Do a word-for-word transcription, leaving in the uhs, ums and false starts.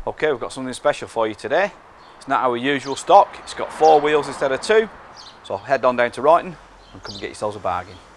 Okay, we've got something special for you today. It's not our usual stock, it's got four wheels instead of two. So head on down to Wrighton and come and get yourselves a bargain.